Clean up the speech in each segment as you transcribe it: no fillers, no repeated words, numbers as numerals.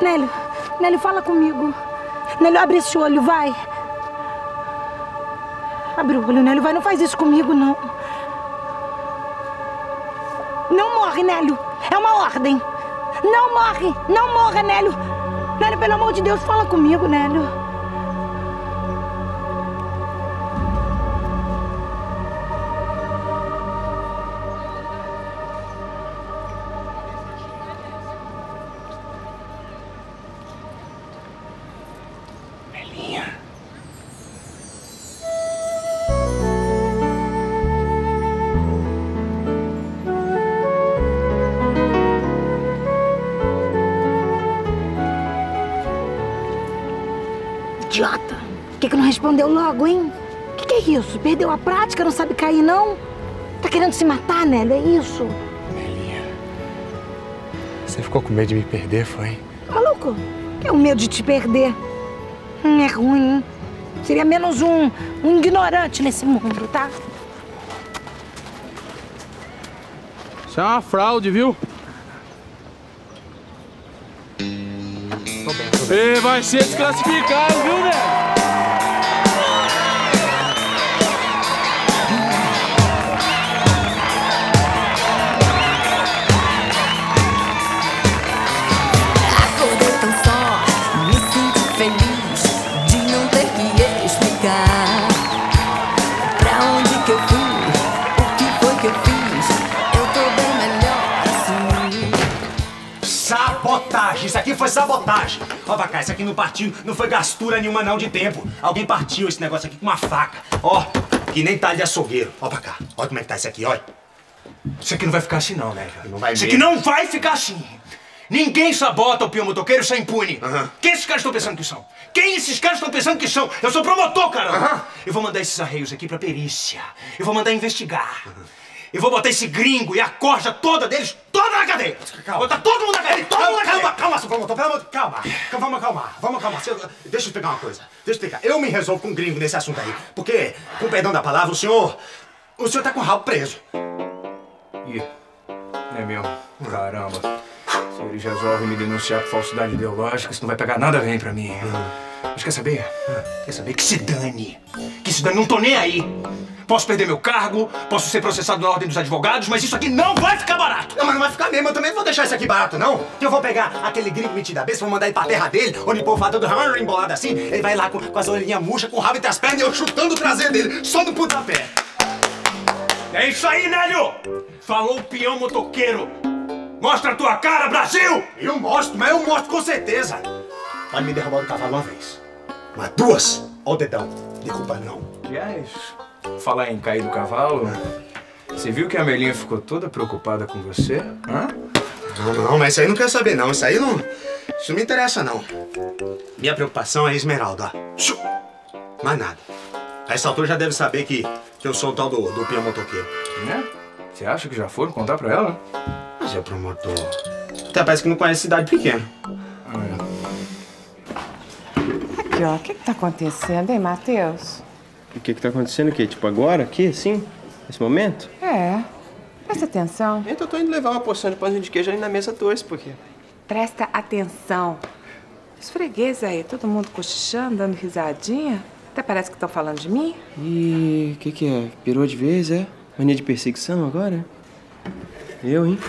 Nélio, Nélio, fala comigo. Nélio, abre esse olho, vai. Abre o olho, Nélio, vai. Não faz isso comigo, não. Não morre, Nélio. É uma ordem. Não morre. Não morra, Nélio. Nélio, pelo amor de Deus, fala comigo, Nélio. Idiota! Por que não respondeu logo, hein? Que é isso? Perdeu a prática? Não sabe cair, não? Tá querendo se matar, Nélio? É isso? Nelinha, você ficou com medo de me perder, foi? Maluco? Que é o medo de te perder? É ruim, hein? Seria menos um ignorante nesse mundo, tá? Isso é uma fraude, viu? E vai ser desclassificado, viu, né? Acordei tão só, me sinto feliz de não ter que explicar pra onde que eu fui, o que foi que eu fiz. Eu tô bem melhor assim. Sabotagem! Isso aqui foi sabotagem! Ó, pra cá, isso aqui não partiu, não foi gastura nenhuma não de tempo. Alguém partiu esse negócio aqui com uma faca. Ó, que nem talho de açougueiro. Ó pra cá, olha como é que tá isso aqui, olha. Isso aqui não vai ficar assim não, né, cara? Não vai mesmo. Isso aqui não vai ficar assim! Ninguém sabota o peão motoqueiro sem impune. Quem esses caras estão pensando que são? Quem esses caras estão pensando que são? Eu sou promotor, caramba! Eu vou mandar esses arreios aqui pra perícia. Eu vou mandar investigar. Eu vou botar esse gringo e a corja toda deles, toda na cadeia! Calma. Botar todo mundo na cadeia, todo mundo na cadeia! Calma, seu promotor, pelo amor de Deus, calma. Vamos acalmar, vamos acalmar. Deixa eu explicar uma coisa. Deixa eu explicar. Eu me resolvo com o gringo nesse assunto aí. Porque, com o perdão da palavra, o senhor tá com o rabo preso. Ih, não é meu? Caramba. Se eles resolvem me denunciar por falsidade ideológica, isso não vai pegar nada bem pra mim. Mas quer saber? Quer saber? Que se dane! Que se dane, não tô nem aí! Posso perder meu cargo, posso ser processado na ordem dos advogados, mas isso aqui não vai ficar barato! Não, mas não vai ficar mesmo, eu também não vou deixar isso aqui barato, não! Eu vou pegar aquele gringo metido a besta, vou mandar ele pra terra dele, onde o povo fala todo embolado assim, ele vai lá com as orelhinhas murchas, com o rabo entre as pernas e eu chutando o traseiro dele, só no pontapé! É isso aí, Nélio! Falou o peão motoqueiro! Mostra a tua cara, Brasil! Eu mostro, mas eu mostro com certeza! Pode me derrubar do cavalo uma vez, mas duas, ó o dedão, de culpa não. Aliás, falar em cair do cavalo, você viu que a Melinha ficou toda preocupada com você? Hã? Não, mas isso aí não quero saber não, isso aí não... Isso não me interessa não. Minha preocupação é a Esmeralda, ó. Mais nada. A essa altura já deve saber que eu sou o tal do peão motoqueiro. Né? Você acha que já foram contar pra ela? Mas é promotor. Até parece que não conhece cidade pequena. Aqui, ó, o que tá acontecendo, hein, Matheus? O que tá acontecendo aqui? Tipo agora, aqui, assim? Nesse momento? É, presta atenção. Eu tô indo levar uma porção de pãozinho de queijo ali na mesa 2, por quê? Presta atenção. Os fregueses aí, todo mundo cochichando, dando risadinha. Até parece que estão falando de mim. Ih, o que é? Pirou de vez, é? Mania de perseguição agora? Eu, hein?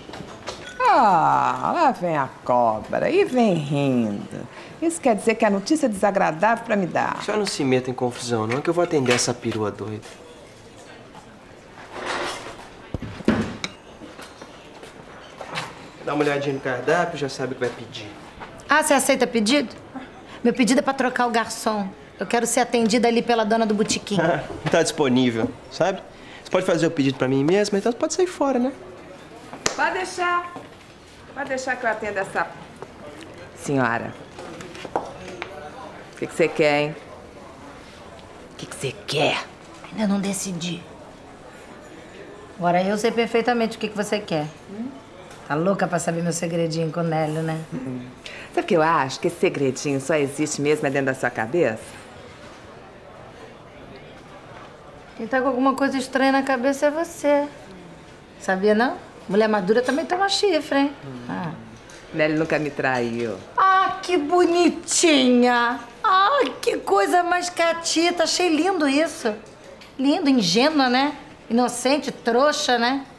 Ah, lá vem a cobra e vem rindo. Isso quer dizer que a notícia é desagradável pra me dar. A senhora não se meta em confusão, não, que eu vou atender essa perua doida. Dá uma olhadinha no cardápio, já sabe o que vai pedir. Ah, você aceita pedido? Meu pedido é pra trocar o garçom. Eu quero ser atendida ali pela dona do botequim. Não tá disponível, sabe? Você pode fazer o pedido pra mim mesmo, então você pode sair fora, né? Pode deixar. Pode deixar que eu atenda essa senhora. O que você quer, hein? O que você quer? Ainda não decidi. Agora eu sei perfeitamente o que você quer. Tá louca pra saber meu segredinho com o Nélio, né? Sabe o que eu acho? Que esse segredinho só existe mesmo dentro da sua cabeça? Quem tá com alguma coisa estranha na cabeça é você. Sabia, não? Mulher madura também toma chifre, hein? Nélio nunca me traiu. Ah, que bonitinha! Ai, que coisa mais catita! Achei lindo isso. Lindo, ingênua, né? Inocente, trouxa, né?